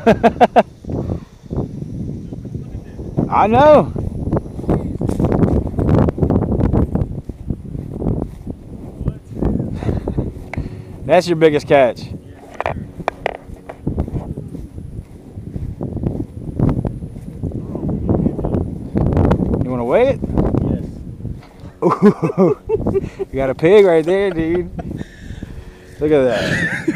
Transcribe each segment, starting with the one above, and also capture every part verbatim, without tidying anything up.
I know. That's your biggest catch. You want to weigh it? Yes. Ooh, you got a pig right there, dude. Look at that.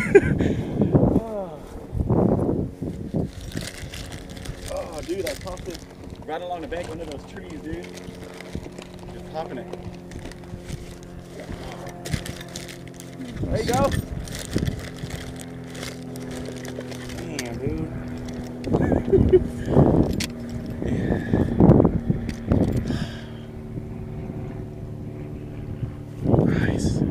Oh, dude, I popped it right along the bank under those trees, dude. Just popping it. There you go. Damn, dude. Nice.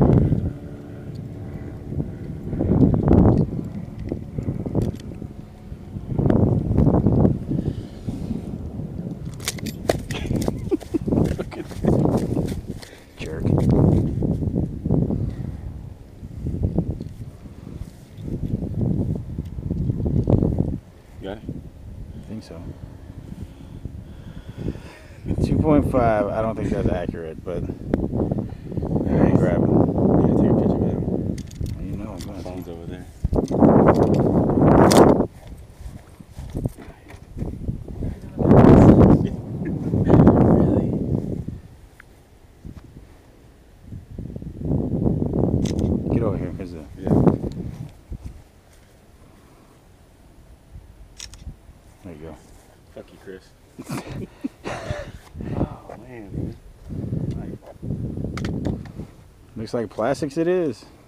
Look at that. Jerk. Got it? I think so. two point five, I don't think that's accurate, but I ain't grabbing. Yeah, take a picture of him. You know I'm My going phone's over there. Really? Get over here, here's the... Yeah. There you go. Fuck you, Chris. Oh, man. Looks like plastics it is.